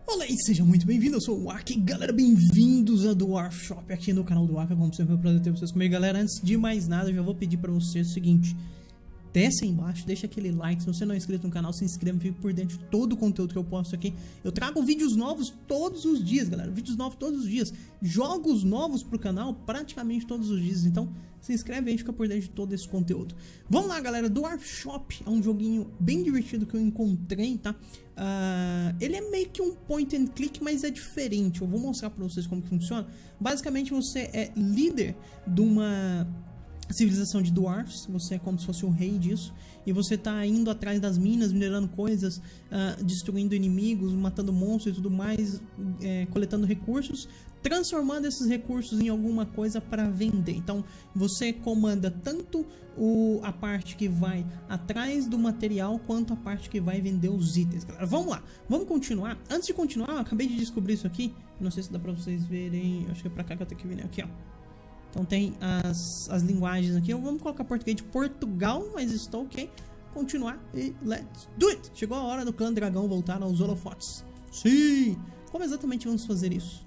Olá e seja muito bem-vindo, eu sou o Aka e galera, bem-vindos a Dwarf Shop aqui no canal do Aka. Como sempre, é um prazer ter vocês comigo, galera. Antes de mais nada, eu já vou pedir pra vocês o seguinte: desce aí embaixo, deixa aquele like. Se você não é inscrito no canal, se inscreva, fique por dentro de todo o conteúdo que eu posto aqui. Eu trago vídeos novos todos os dias, galera, vídeos novos todos os dias, jogos novos pro canal praticamente todos os dias. Então se inscreve aí e fica por dentro de todo esse conteúdo. Vamos lá, galera. Dwarf Shop é um joguinho bem divertido que eu encontrei, tá? Ele é meio que um point and click, mas é diferente. Eu vou mostrar pra vocês como que funciona. Basicamente você é líder de uma civilização de dwarfs, você é como se fosse o rei disso, e você tá indo atrás das minas, minerando coisas, destruindo inimigos, matando monstros e tudo mais, coletando recursos, transformando esses recursos em alguma coisa para vender. Então você comanda tanto a parte que vai atrás do material quanto a parte que vai vender os itens, galera. Vamos lá, vamos continuar. Antes de continuar, eu acabei de descobrir isso aqui, não sei se dá para vocês verem, acho que é para cá que eu tenho que vir, né? Aqui, ó. Então tem as linguagens aqui. Vamos colocar português de Portugal, mas estou ok. Continuar e let's do it! Chegou a hora do clã dragão voltar aos holofotes. Sim! Como exatamente vamos fazer isso?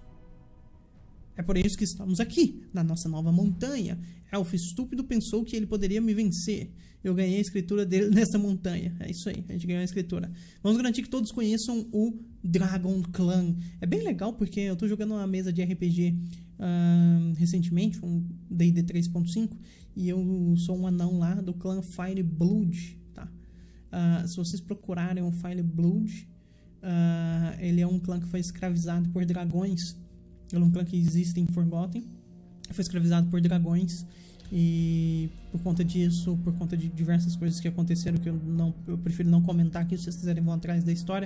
É por isso que estamos aqui, na nossa nova montanha. Elfo estúpido pensou que ele poderia me vencer. Eu ganhei a escritura dele nessa montanha. É isso aí, a gente ganhou a escritura. Vamos garantir que todos conheçam o Dragon Clan. É bem legal porque eu tô jogando uma mesa de RPG recentemente, um D&D 3.5, e eu sou um anão lá do clã Fireblood, tá? Se vocês procurarem o Fireblood, ele é um clã que foi escravizado por dragões. Ele é um clã que existe em Forgotten, foi escravizado por dragões, e por conta disso, por conta de diversas coisas que aconteceram que eu prefiro não comentar aqui, se vocês quiserem vão atrás da história.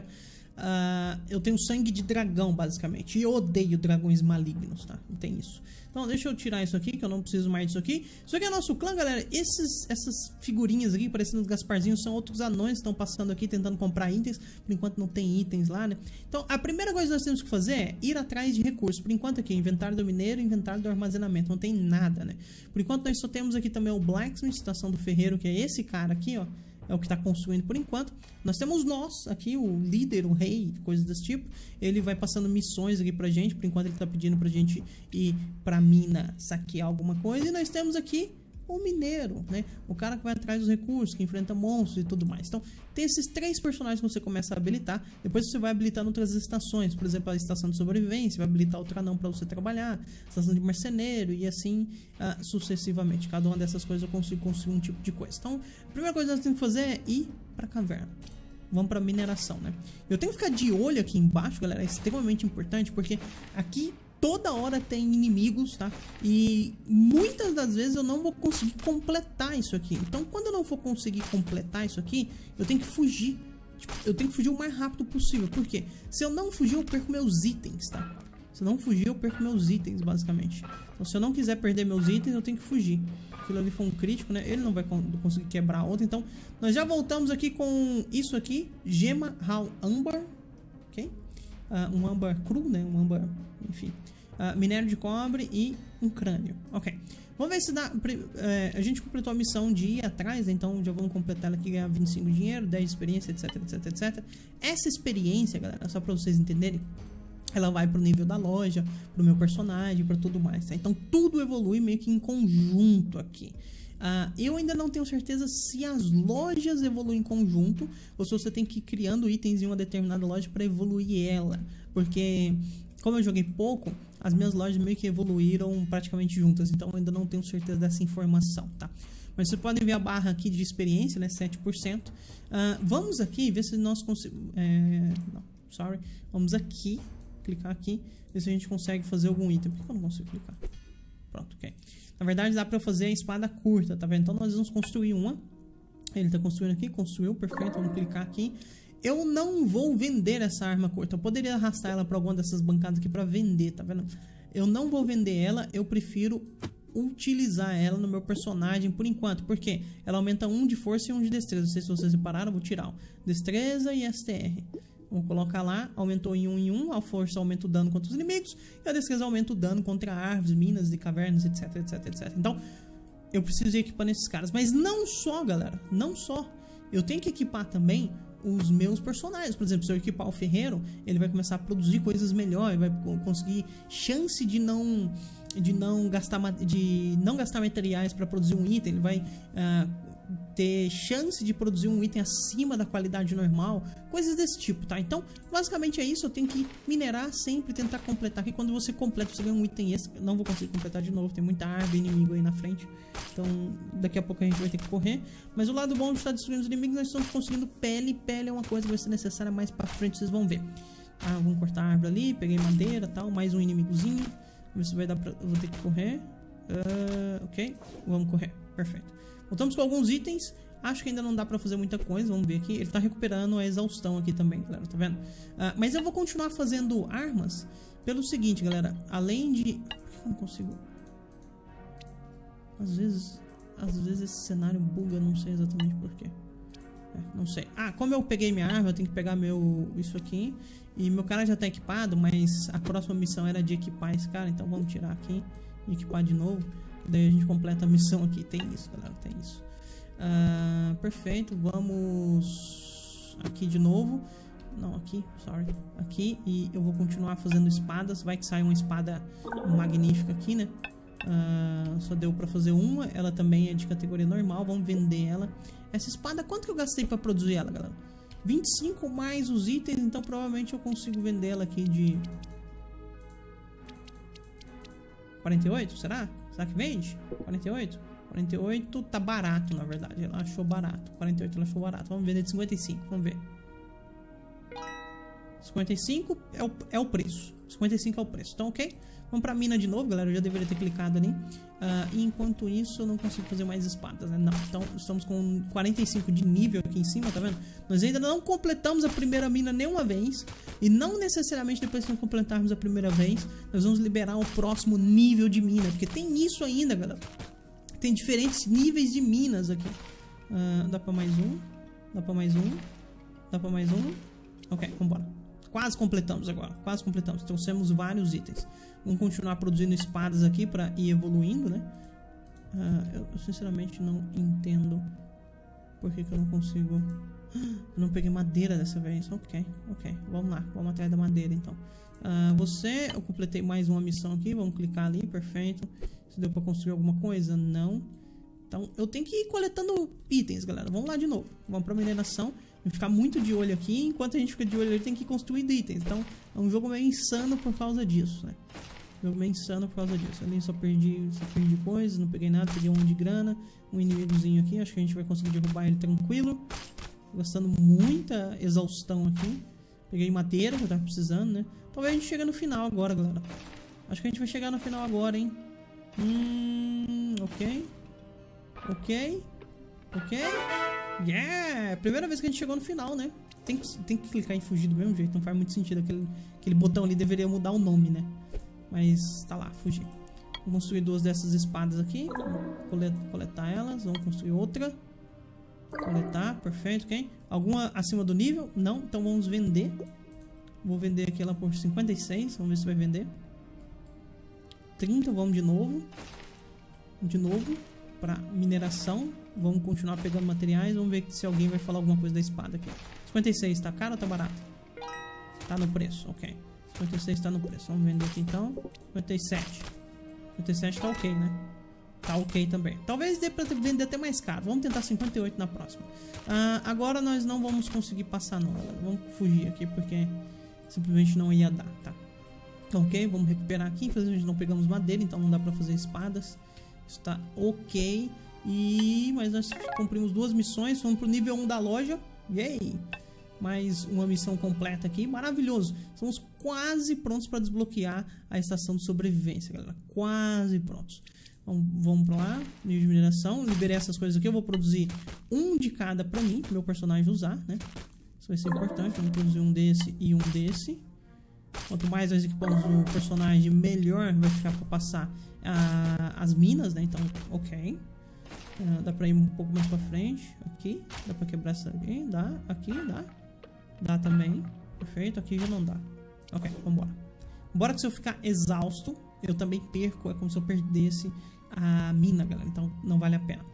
Eu tenho sangue de dragão, basicamente, e eu odeio dragões malignos, tá? Tem isso. Então deixa eu tirar isso aqui, que eu não preciso mais disso aqui. Isso aqui é nosso clã, galera. Essas figurinhas aqui, parecendo os Gasparzinhos, são outros anões que estão passando aqui, tentando comprar itens. Por enquanto não tem itens lá, né? Então a primeira coisa que nós temos que fazer é ir atrás de recursos. Por enquanto aqui, inventário do mineiro, inventário do armazenamento. Não tem nada, né? Por enquanto nós só temos aqui também o Blacksmith, estação do ferreiro, que é esse cara aqui, ó. É o que está construindo por enquanto. Nós temos nós aqui, o líder, o rei, coisas desse tipo. Ele vai passando missões aqui pra gente. Por enquanto ele está pedindo pra gente ir pra mina saquear alguma coisa. E nós temos aqui o mineiro, né? O cara que vai atrás dos recursos, que enfrenta monstros e tudo mais. Então tem esses três personagens que você começa a habilitar. Depois você vai habilitando outras estações. Por exemplo, a estação de sobrevivência, vai habilitar outro anão para você trabalhar, a estação de marceneiro e assim sucessivamente. Cada uma dessas coisas eu consigo construir um tipo de coisa. Então a primeira coisa que nós temos que fazer é ir para a caverna. Vamos para mineração, né? Eu tenho que ficar de olho aqui embaixo, galera. É extremamente importante porque aqui toda hora tem inimigos, tá? E muitas das vezes eu não vou conseguir completar isso aqui. Então quando eu não for conseguir completar isso aqui, eu tenho que fugir. Tipo, eu tenho que fugir o mais rápido possível. Por quê? Se eu não fugir, eu perco meus itens, tá? Se eu não fugir, eu perco meus itens, basicamente. Então se eu não quiser perder meus itens, eu tenho que fugir. Aquilo ali foi um crítico, né? Ele não vai conseguir quebrar a outra. Então nós já voltamos aqui com isso aqui. Gema Raw Âmbar. Ok? Um âmbar cru, né? Um âmbar, enfim. Minério de cobre e um crânio. Ok. Vamos ver se dá. A gente completou a missão de ir atrás, então já vamos completar ela aqui, ganhar 25 de dinheiro, 10 de experiência, etc, etc, etc. Essa experiência, galera, só pra vocês entenderem, ela vai pro nível da loja, pro meu personagem, pra tudo mais, tá? Então tudo evolui meio que em conjunto aqui. Eu ainda não tenho certeza se as lojas evoluem em conjunto ou se você tem que ir criando itens em uma determinada loja para evoluir ela, porque como eu joguei pouco, as minhas lojas meio que evoluíram praticamente juntas, então eu ainda não tenho certeza dessa informação, tá? Mas vocês podem ver a barra aqui de experiência, né? 7%. Vamos aqui ver se nós conseguimos. Vamos aqui, clicar aqui, ver se a gente consegue fazer algum item. Por que eu não consigo clicar? Pronto, ok. Na verdade dá pra fazer a espada curta, tá vendo? Então nós vamos construir uma. Ele tá construindo aqui, construiu, perfeito. Vamos clicar aqui. Eu não vou vender essa arma curta. Eu poderia arrastar ela para alguma dessas bancadas aqui para vender, tá vendo? Eu não vou vender ela, eu prefiro utilizar ela no meu personagem por enquanto. Porque ela aumenta 1 de força e 1 de destreza. Não sei se vocês repararam, eu vou tirar destreza e STR. Vamos colocar lá, aumentou em 1 em 1, a força aumenta o dano contra os inimigos e a destreza aumenta o dano contra árvores, minas e cavernas, etc, etc, etc. Então, eu preciso ir equipando esses caras. Mas não só, galera, não só. Eu tenho que equipar também os meus personagens. Por exemplo, se eu equipar o ferreiro, ele vai começar a produzir coisas melhores, vai conseguir chance de não gastar materiais para produzir um item, ele vai ter chance de produzir um item acima da qualidade normal, coisas desse tipo, tá? Então, basicamente é isso, eu tenho que minerar sempre, tentar completar aqui. Quando você completa, você ganha um item extra. Não vou conseguir completar de novo, tem muita árvore inimigo aí na frente, então daqui a pouco a gente vai ter que correr. Mas o lado bom de estar destruindo os inimigos, nós estamos conseguindo pele. Pele é uma coisa que vai ser necessária mais pra frente, vocês vão ver. Vamos cortar a árvore ali, peguei madeira, tal, mais um inimigozinho. Vamos ver se vai dar pra... Eu vou ter que correr. Ok, vamos correr, perfeito. Voltamos com alguns itens. Acho que ainda não dá pra fazer muita coisa. Vamos ver aqui. Ele tá recuperando a exaustão aqui também, galera. Tá vendo? Mas eu vou continuar fazendo armas pelo seguinte, galera. Além de... Por que eu não consigo? Às vezes esse cenário buga. Não sei exatamente por quê. Não sei. Como eu peguei minha arma, eu tenho que pegar isso aqui. E meu cara já tá equipado, mas a próxima missão era de equipar esse cara. Então vamos tirar aqui e equipar de novo. Daí a gente completa a missão aqui. Tem isso, galera, tem isso. Perfeito, vamos aqui de novo. Não, aqui, sorry. Aqui, e eu vou continuar fazendo espadas. Vai que sai uma espada magnífica aqui, né? Só deu pra fazer uma. Ela também é de categoria normal. Vamos vender ela. Essa espada, quanto que eu gastei pra produzir ela, galera? 25 mais os itens. Então provavelmente eu consigo vender ela aqui de 48, será? Será que vende? 48? 48 tá barato, na verdade. Ela achou barato. 48 ela achou barato. Vamos vender de 55, vamos ver. 55 é o preço. 55 é o preço. Então, ok. Vamos pra mina de novo, galera. Eu já deveria ter clicado ali. E enquanto isso, eu não consigo fazer mais espadas, né? Não. Então, estamos com 45 de nível aqui em cima, tá vendo? Nós ainda não completamos a primeira mina nenhuma vez. E não necessariamente depois que nós completarmos a primeira vez, nós vamos liberar o próximo nível de mina. Porque tem isso ainda, galera. Tem diferentes níveis de minas aqui. Dá pra mais um. Dá pra mais um. Dá pra mais um. Ok, vambora. Quase completamos agora. Quase completamos. Trouxemos vários itens. Vamos continuar produzindo espadas aqui pra ir evoluindo, né? Eu sinceramente não entendo por que eu não consigo... Eu não peguei madeira dessa vez. Ok. Vamos lá. Vamos atrás da madeira, então. Eu completei mais uma missão aqui. Vamos clicar ali. Perfeito. Se deu pra construir alguma coisa? Não. Então, eu tenho que ir coletando itens, galera. Vamos lá de novo. Vamos pra mineração. Vamos ficar muito de olho aqui. Enquanto a gente fica de olho, ele tem que ir construindo itens. Então, é um jogo meio insano por causa disso, né? Jogo meio insano por causa disso. Ali só perdi coisas, não peguei nada. Peguei um de grana. Um inimigozinho aqui. Acho que a gente vai conseguir derrubar ele tranquilo. Gastando muita exaustão aqui. Peguei madeira que eu tava precisando, né? Talvez a gente chegue no final agora, galera. Acho que a gente vai chegar no final agora, hein? Ok. Yeah! Primeira vez que a gente chegou no final, né? Tem que clicar em fugir do mesmo jeito. Não faz muito sentido. Aquele botão ali deveria mudar o nome, né? Mas tá lá, fugir. Vamos construir duas dessas espadas aqui. Vamos coletar elas. Vamos construir outra. Coletar, perfeito, ok? Alguma acima do nível? Não, então vamos vender. Vou vender aqui ela por 56. Vamos ver se vai vender. 30, vamos de novo. Para mineração. Vamos continuar pegando materiais. Vamos ver se alguém vai falar alguma coisa da espada aqui. 56, tá caro ou tá barato? Tá no preço, ok. 56 tá no preço. Vamos vender aqui então. 57. 57 tá ok, né? Tá ok também. Talvez dê pra vender até mais caro. Vamos tentar 58 na próxima. Agora nós não vamos conseguir passar não, galera. Vamos fugir aqui porque simplesmente não ia dar, tá? Ok, vamos recuperar aqui. Infelizmente não pegamos madeira, então não dá pra fazer espadas. Isso tá ok. Mas nós cumprimos duas missões. Fomos pro nível 1 da loja. Yay! Mais uma missão completa aqui. Maravilhoso. Estamos quase prontos para desbloquear a estação de sobrevivência, galera. Quase prontos. Vamos pra lá. Nível de mineração. Liberei essas coisas aqui. Eu vou produzir um de cada pra mim, pro meu personagem usar, né? Isso vai ser importante. Vamos produzir um desse e um desse. Quanto mais nós equipamos o personagem, melhor vai ficar para passar as minas, né? Então, ok. Dá pra ir um pouco mais pra frente. Aqui. Dá pra quebrar essa aqui. Dá. Aqui, dá. Dá também. Perfeito. Aqui já não dá. Ok, vambora. Embora que se eu ficar exausto, eu também perco. É como se eu perdesse a mina, galera. Então, não vale a pena.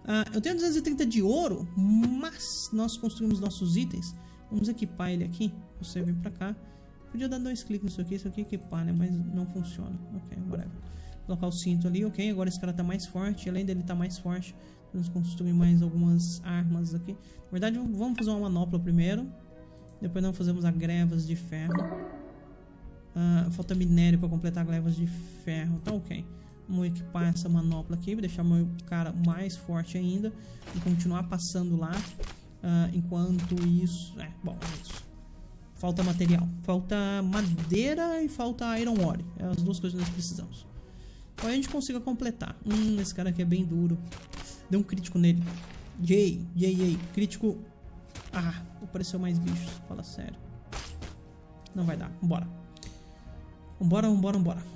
Eu tenho 230 de ouro, mas nós construímos nossos itens. Vamos equipar ele aqui. Você vem pra cá. Podia dar 2 cliques nisso aqui, isso aqui equipar, né? Mas não funciona. Ok, whatever. Colocar o cinto ali, ok. Agora esse cara tá mais forte. Além dele tá mais forte, vamos construir mais algumas armas aqui. Na verdade, vamos fazer uma manopla primeiro. Depois nós fazemos a grevas de ferro. Falta minério para completar grevas de ferro. Tá ok. Vamos equipar essa manopla aqui. Vou deixar meu cara mais forte ainda. E continuar passando lá. Enquanto isso... bom, é isso. Falta material. Falta madeira e falta iron ore. É as duas coisas que nós precisamos. Então a gente consiga completar. Esse cara aqui é bem duro. Deu um crítico nele. Yay. Crítico. Apareceu mais bichos. Fala sério. Não vai dar. Vambora. Vambora.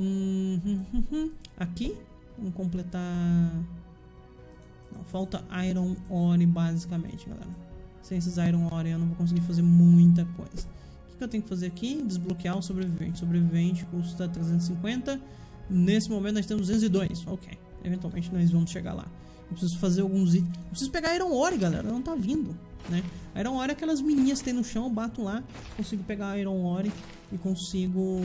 Aqui. Vamos completar. Não, falta iron ore basicamente, galera. Sem esses iron ore eu não vou conseguir fazer muita coisa. O que eu tenho que fazer aqui? Desbloquear o sobrevivente. Sobrevivente custa 350. Nesse momento nós temos 202. Ok. Eventualmente nós vamos chegar lá. Eu preciso fazer alguns itens. Eu preciso pegar iron ore, galera. Não tá vindo, né? Iron ore é aquelas mininhas que tem no chão. Eu bato lá. Consigo pegar iron ore. E consigo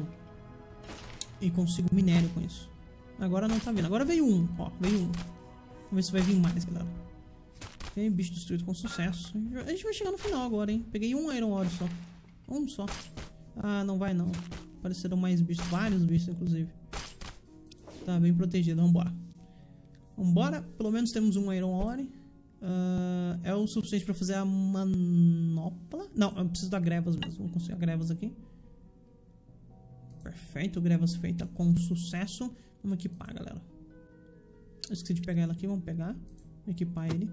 minério com isso. Agora não tá vindo. Agora veio um. Ó, veio um. Vamos ver se vai vir mais, galera. Ok, bicho destruído com sucesso. A gente vai chegar no final agora, hein? Peguei um iron ore só. Um só. Não vai não. Apareceram mais bichos. Vários bichos, inclusive. Tá bem protegido. Vambora. Pelo menos temos um iron ore. É o suficiente pra fazer a manopla. Não, eu preciso da grevas mesmo. Vamos conseguir a grevas aqui. Perfeito. Grevas feita com sucesso. Vamos equipar, galera. Eu esqueci de pegar ela aqui. Vamos pegar. Equipar ele.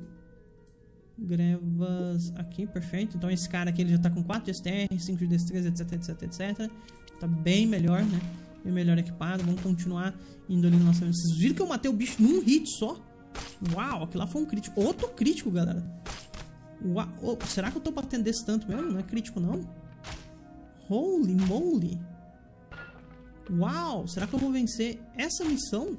Grevas aqui. Perfeito. Então esse cara aqui ele já tá com 4 de STR, 5 de destreza, etc. Tá bem melhor, né? Bem melhor equipado. Vamos continuar indo ali no nosso... Vocês viram que eu matei o bicho num hit só? Uau, aquilo lá foi um crítico. Outro crítico, galera. Uau, será que eu tô batendo desse tanto mesmo? Não é crítico, não? Holy moly. Uau, será que eu vou vencer essa missão?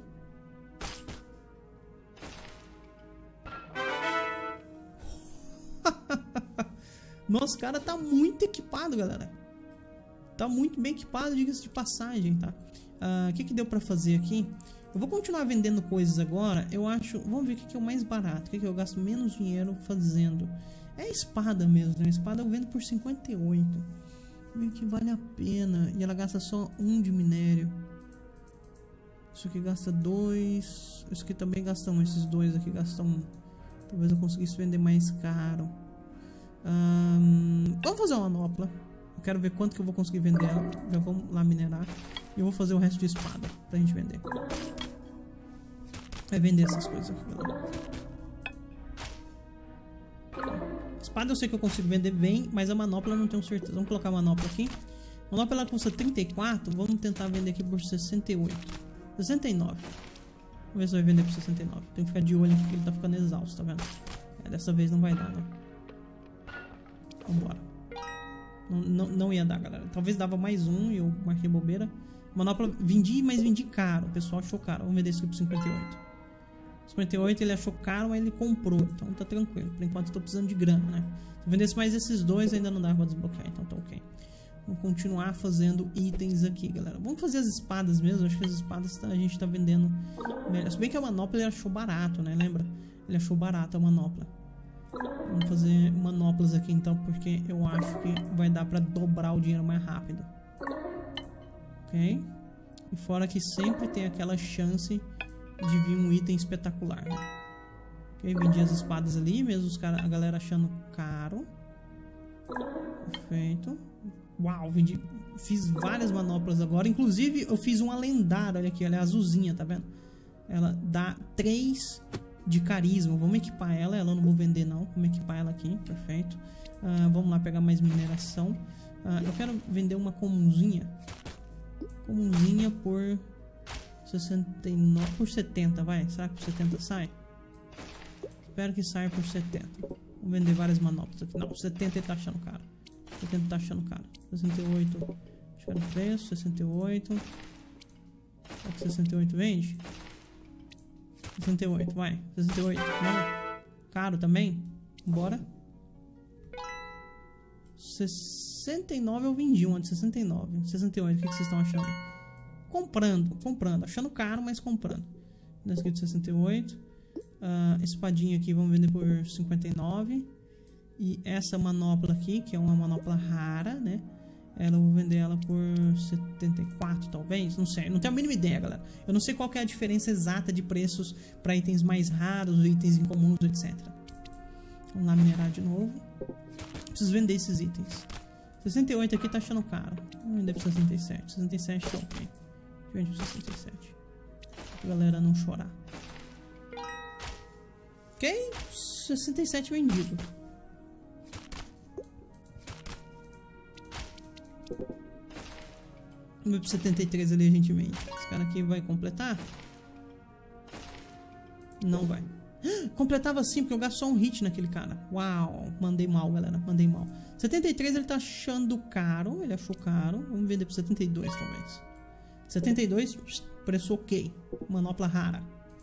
Nosso cara tá muito equipado, galera. Tá muito bem equipado, diga-se de passagem, tá? O que deu pra fazer aqui? Eu vou continuar vendendo coisas agora. Eu acho... Vamos ver o que é o mais barato. O que eu gasto menos dinheiro fazendo. É a espada mesmo, né? A espada eu vendo por 58. Meio que vale a pena. E ela gasta só 1 de minério. Isso aqui gasta 2. Isso aqui também gasta 1. Esses dois aqui gastam 1. Talvez eu conseguisse vender mais caro. Vamos fazer uma manopla. Eu quero ver quanto que eu vou conseguir vender ela. Já vamos lá minerar. E eu vou fazer o resto de espada pra gente vender. Vai vender essas coisas aqui, galera. Espada eu sei que eu consigo vender bem, mas a manopla eu não tenho certeza. Vamos colocar a manopla aqui. A manopla ela custa 34. Vamos tentar vender aqui por 68. 69. Vamos ver se vai vender por 69. Tem que ficar de olho porque ele tá ficando exausto, tá vendo? Dessa vez não vai dar, né? Vambora. Não ia dar, galera. Talvez dava mais um e eu marquei bobeira. Manopla vendi, mas vendi caro. O pessoal achou caro. Vamos vender isso aqui por 58. 58 ele achou caro, mas ele comprou. Então tá tranquilo. Por enquanto eu tô precisando de grana, né? Se eu vendesse mais esses dois ainda não dá pra desbloquear. Então tá ok. Vamos continuar fazendo itens aqui, galera. Vamos fazer as espadas mesmo. Acho que as espadas a gente tá vendendo melhor. Se bem que a manopla ele achou barato, né? Lembra? Ele achou barato a manopla. Vamos fazer manoplas aqui então, porque eu acho que vai dar pra dobrar o dinheiro mais rápido. Ok? E fora que sempre tem aquela chance de vir um item espetacular, né? Ok, vendi as espadas ali, mesmo a galera achando caro. Perfeito. Uau, vendi. Fiz várias manoplas agora. Inclusive, eu fiz uma lendária, olha aqui, ela é azulzinha, tá vendo? Ela dá 3 de carisma. Vamos equipar ela. Ela eu não vou vender não. Vamos equipar ela aqui. Perfeito. Vamos lá pegar mais mineração. Eu quero vender uma comunzinha. Comunzinha por 69. Por 70, vai. Será que por 70 sai? Espero que saia por 70. Vamos vender várias manoplas aqui. Não, 70 ele tá achando caro. 70 tá achando caro. 68. Acho que era o preço. 68. Será que 68 vende? 68, vai. 68, não. Caro também? Bora. 69 eu vendi um de 69. 68, o que vocês estão achando? Comprando. Achando caro, mas comprando. Nesse aqui de 68. Espadinha aqui, vamos vender por 59. E essa manopla aqui, que é uma manopla rara, né? Eu vou vender ela por 74, talvez. Não sei, não tenho a mínima ideia, galera. Eu não sei qual que é a diferença exata de preços para itens mais raros, itens incomuns, etc. Vamos lá minerar de novo. Preciso vender esses itens. 68 aqui tá achando caro. Vamos vender por 67. 67 tá ok. Vende por 67. Pra galera não chorar. Ok? 67 vendido. Vamos pro 73 ali a gente vende. Esse cara aqui vai completar? Não vai. Completava sim, porque eu gasto só um hit naquele cara. Uau, mandei mal, galera. Mandei mal. 73 ele tá achando caro. Ele achou caro. Vamos vender por 72 talvez. 72, preço ok. Manopla rara.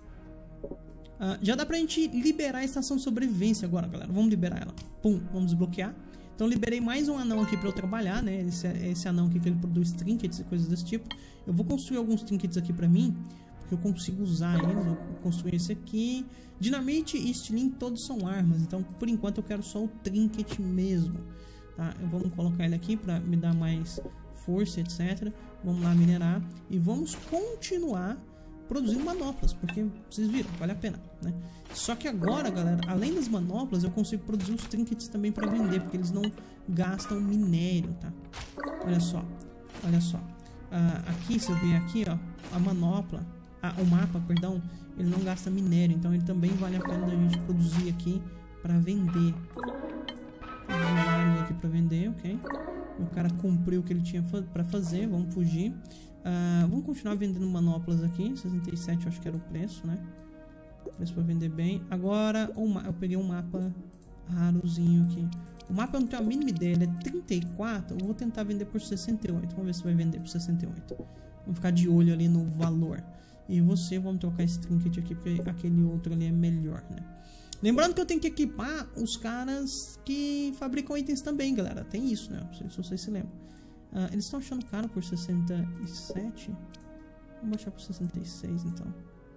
Já dá pra gente liberar a estação de sobrevivência agora, galera. Vamos liberar ela. Pum, vamos desbloquear. Então liberei mais um anão aqui pra eu trabalhar, né? Esse anão aqui que ele produz trinkets e coisas desse tipo. Eu vou construir alguns trinkets aqui pra mim, porque eu consigo usar eles. Eu vou construir esse aqui. Dinamite e estilingue todos são armas. Então por enquanto eu quero só o trinket mesmo, tá? Vamos colocar ele aqui pra me dar mais força, etc. Vamos lá minerar. E vamos continuar produzindo manoplas, porque vocês viram, vale a pena, né? Só que agora, galera, além das manoplas, eu consigo produzir os trinkets também para vender, porque eles não gastam minério, tá? Olha só, olha só. Aqui, se eu ver aqui, ó, a manopla, o mapa, perdão, ele não gasta minério, então ele também vale a pena a gente produzir aqui para vender. Vários aqui para vender, ok? O cara cumpriu o que ele tinha para fazer, vamos fugir. Vamos continuar vendendo manoplas aqui. 67 eu acho que era o preço, né? Preço pra vender bem. Agora eu peguei um mapa rarozinho aqui. O mapa eu não tenho a mínima ideia. Ele é 34. Eu vou tentar vender por 68. Vamos ver se vai vender por 68. Vamos ficar de olho ali no valor. E vamos trocar esse trinket aqui, porque aquele outro ali é melhor, né? Lembrando que eu tenho que equipar os caras que fabricam itens também, galera. Tem isso, né? Não sei se vocês se lembram. Eles estão achando caro por 67. Vamos baixar por 66 então.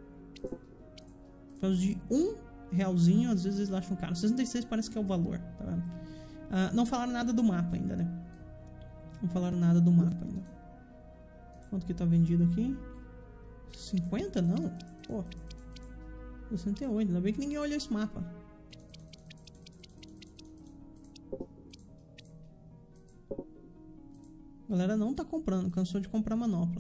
Por causa de R$1, às vezes eles acham caro. 66 parece que é o valor, tá vendo? Não falaram nada do mapa ainda, né? Não falaram nada do mapa ainda. Quanto que tá vendido aqui? 50? Não. Pô. 68. Ainda bem que ninguém olhou esse mapa. A galera não tá comprando, cansou de comprar manopla.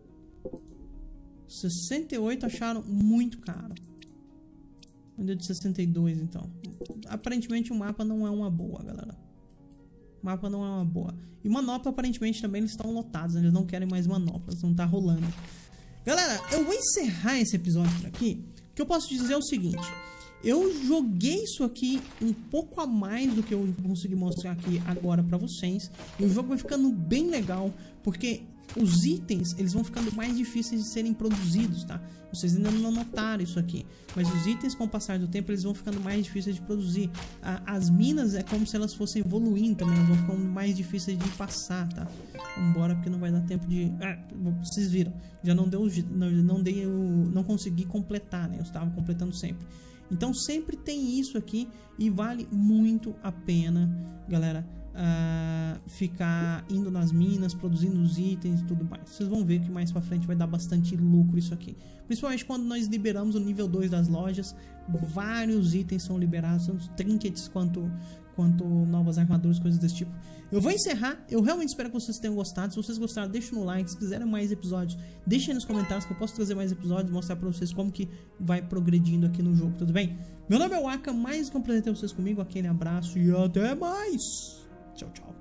68 acharam muito caro. Vendeu de 62 então. Aparentemente o mapa não é uma boa, galera. O mapa não é uma boa. E manopla aparentemente também eles estão lotados, né? Eles não querem mais manoplas, não tá rolando. Galera, eu vou encerrar esse episódio por aqui. O que eu posso dizer é o seguinte. Eu joguei isso aqui um pouco a mais do que eu consegui mostrar aqui agora pra vocês. E o jogo vai ficando bem legal, porque os itens, eles vão ficando mais difíceis de serem produzidos, tá? Vocês ainda não notaram isso aqui, mas os itens com o passar do tempo, eles vão ficando mais difíceis de produzir. As minas é como se elas fossem evoluindo também, elas vão ficando mais difíceis de passar, tá? Vambora, porque não vai dar tempo de... vocês viram, já não consegui completar, né? Eu estava completando sempre. Então sempre tem isso aqui e vale muito a pena, galera, ficar indo nas minas, produzindo os itens e tudo mais. Vocês vão ver que mais pra frente vai dar bastante lucro isso aqui. Principalmente quando nós liberamos o nível 2 das lojas, vários itens são liberados, tanto trinkets quanto novas armaduras, coisas desse tipo. Eu vou encerrar, eu realmente espero que vocês tenham gostado. Se vocês gostaram, deixem no like. Se quiserem mais episódios, deixem aí nos comentários que eu posso trazer mais episódios, mostrar pra vocês como que vai progredindo aqui no jogo, tudo bem? Meu nome é Waka, mais que um prazer ter vocês comigo, aquele abraço e até mais! Tchau, tchau.